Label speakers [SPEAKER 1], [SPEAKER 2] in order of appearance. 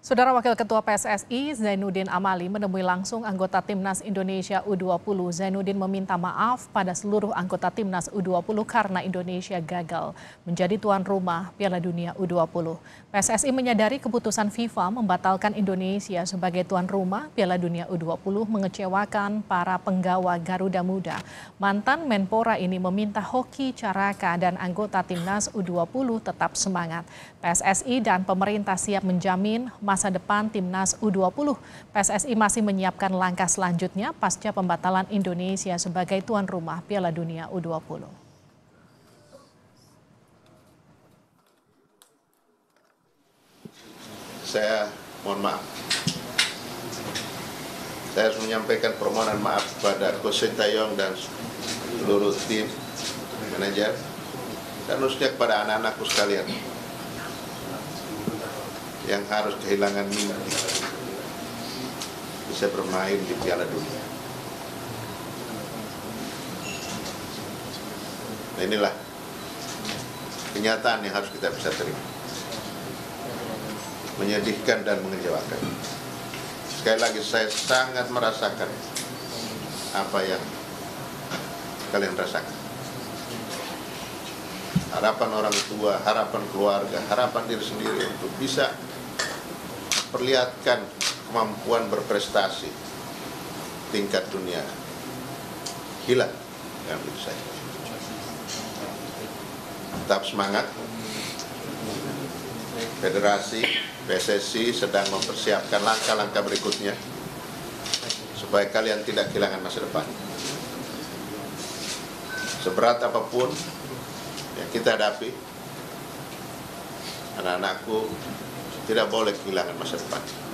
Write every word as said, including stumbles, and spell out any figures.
[SPEAKER 1] Saudara Wakil Ketua P S S I Zainuddin Amali menemui langsung anggota Timnas Indonesia U dua puluh. Zainuddin meminta maaf pada seluruh anggota Timnas U dua puluh karena Indonesia gagal menjadi tuan rumah Piala Dunia U dua puluh. P S S I menyadari keputusan FIFA membatalkan Indonesia sebagai tuan rumah Piala Dunia U dua puluh mengecewakan para penggawa Garuda Muda. Mantan Menpora ini meminta Hoki Caraka dan anggota Timnas U dua puluh tetap semangat. P S S I dan pemerintah siap menjamin masa depan Timnas U dua puluh. P S S I masih menyiapkan langkah selanjutnya pasca pembatalan Indonesia sebagai tuan rumah Piala Dunia U dua puluh.
[SPEAKER 2] Saya mohon maaf. Saya harus menyampaikan permohonan maaf kepada Coach Sintayong dan seluruh tim manajer dan khususnya kepada anak-anakku sekalian yang harus kehilangan mimpi bisa bermain di Piala Dunia. Nah, inilah kenyataan yang harus kita bisa terima. Menyedihkan dan mengecewakan. Sekali lagi saya sangat merasakan apa yang kalian rasakan. Harapan orang tua, harapan keluarga, harapan diri sendiri untuk bisa perlihatkan kemampuan berprestasi tingkat dunia hilang dengan begitu saja. Tetap semangat. Federasi P S S I sedang mempersiapkan langkah-langkah berikutnya supaya kalian tidak kehilangan masa depan. Seberat apapun yang kita hadapi, anak-anakku tidak boleh kehilangan masa depan.